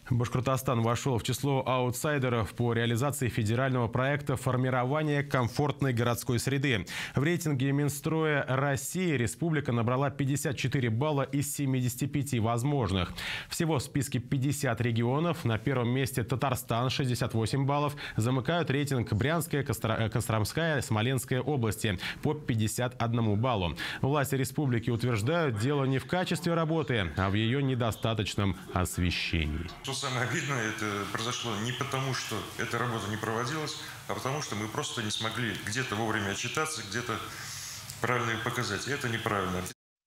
Башкортостан вошел в число аутсайдеров по реализации федерального проекта формирования комфортной городской среды. В рейтинге Минстроя России республика набрала 54 балла из 75 возможных. Всего в списке 50 регионов. На первом месте Татарстан, 68 баллов. Замыкают рейтинг Брянская, Костромская, Смоленская области по 51 баллу. Власти республики утверждают, дело не в качестве работы, а в ее недостаточном освещении. Что самое обидное, это произошло не потому, что эта работа не проводилась, а потому что мы просто не смогли где-то вовремя отчитаться, где-то правильно ее показать. И это неправильно.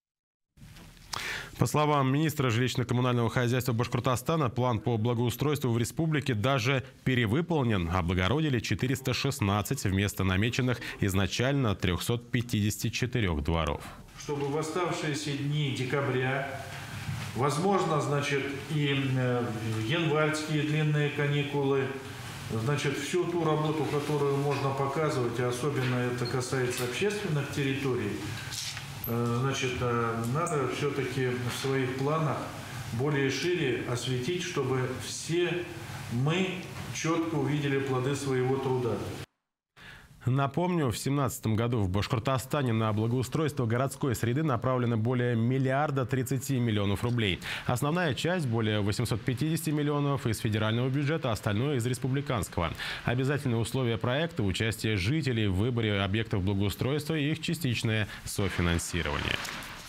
По словам министра жилищно-коммунального хозяйства Башкортостана, план по благоустройству в республике даже перевыполнен. Облагородили 416 вместо намеченных изначально 354 дворов. Чтобы в оставшиеся дни декабря, возможно, значит, и январские длинные каникулы, значит, всю ту работу, которую можно показывать, и особенно это касается общественных территорий, значит, надо все-таки в своих планах более шире осветить, чтобы все мы четко увидели плоды своего труда. Напомню, в 2017 году в Башкортостане на благоустройство городской среды направлено более 1 30 миллионов рублей. Основная часть, более 850 миллионов, из федерального бюджета, остальное из республиканского. Обязательные условия проекта – участие жителей в выборе объектов благоустройства и их частичное софинансирование.